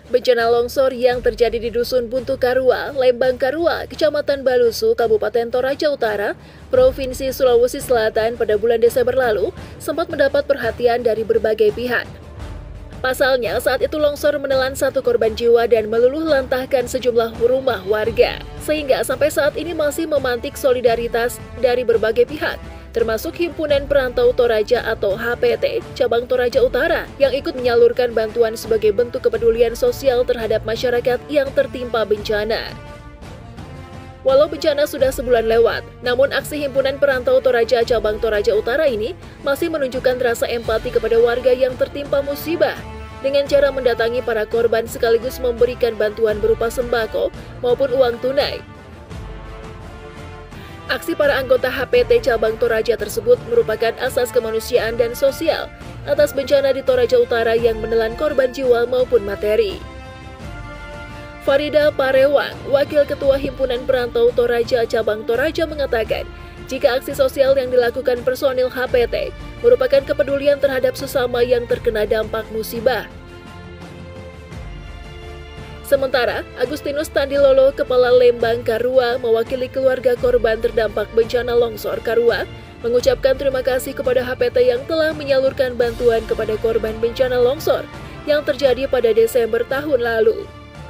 Bencana longsor yang terjadi di Dusun Buntu Karua, Lembang Karua, Kecamatan Balusu, Kabupaten Toraja Utara, Provinsi Sulawesi Selatan pada bulan Desember lalu sempat mendapat perhatian dari berbagai pihak. Pasalnya, saat itu longsor menelan satu korban jiwa dan meluluh lantahkan sejumlah rumah warga, sehingga sampai saat ini masih memantik solidaritas dari berbagai pihak, termasuk Himpunan Perantau Toraja atau HPT, Cabang Toraja Utara, yang ikut menyalurkan bantuan sebagai bentuk kepedulian sosial terhadap masyarakat yang tertimpa bencana. Walau bencana sudah sebulan lewat, namun aksi Himpunan Perantau Toraja Cabang Toraja Utara ini masih menunjukkan rasa empati kepada warga yang tertimpa musibah, dengan cara mendatangi para korban sekaligus memberikan bantuan berupa sembako maupun uang tunai. Aksi para anggota HPT Cabang Toraja tersebut merupakan asas kemanusiaan dan sosial atas bencana di Toraja Utara yang menelan korban jiwa maupun materi. Farida Parewang, Wakil Ketua Himpunan Perantau Toraja Cabang Toraja mengatakan, jika aksi sosial yang dilakukan personil HPT merupakan kepedulian terhadap sesama yang terkena dampak musibah. Sementara, Agustinus Tandilolo, Kepala Lembang Karua, mewakili keluarga korban terdampak bencana longsor Karua, mengucapkan terima kasih kepada HPT yang telah menyalurkan bantuan kepada korban bencana longsor yang terjadi pada Desember tahun lalu.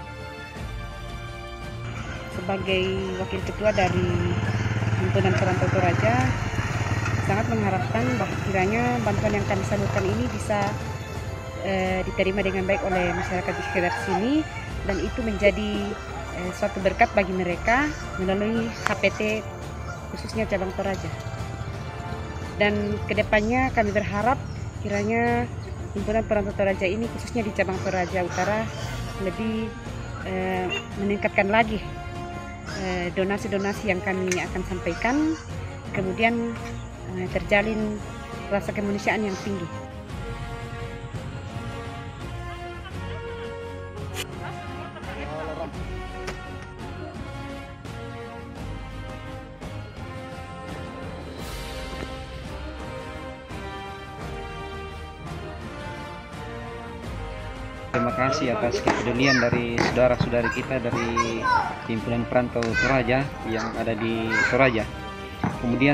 Sebagai Wakil Ketua dari Himpunan Perantau Toraja, sangat mengharapkan bahwa kiranya bantuan yang kami salurkan ini bisa diterima dengan baik oleh masyarakat di sekitar sini, dan itu menjadi suatu berkat bagi mereka melalui HPT khususnya Cabang Toraja. Dan kedepannya kami berharap kiranya Himpunan Perantau Toraja ini khususnya di Cabang Toraja Utara lebih meningkatkan lagi donasi-donasi yang kami akan sampaikan, kemudian terjalin rasa kemanusiaan yang tinggi. Terima kasih atas kepedulian dari saudara-saudari kita dari Himpunan Perantau Toraja yang ada di Toraja. Kemudian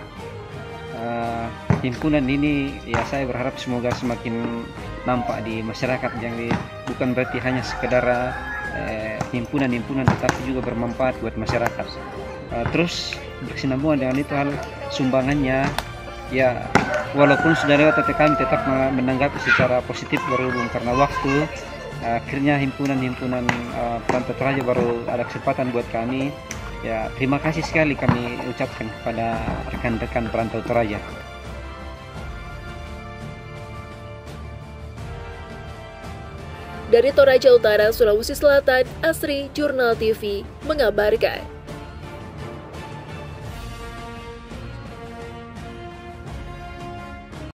himpunan ini ya saya berharap semoga semakin nampak di masyarakat, bukan berarti hanya sekedar himpunan-himpunan tetapi juga bermanfaat buat masyarakat. Terus berkesinambungan dengan itu hal sumbangannya, ya walaupun sudah lewat tapi kami tetap menanggapi secara positif berhubung karena waktu akhirnya himpunan Perantau Toraja baru ada kesempatan buat kami. Ya, terima kasih sekali kami ucapkan kepada rekan-rekan Perantau Toraja. Dari Toraja Utara, Sulawesi Selatan, Asri Jurnal TV mengabarkan.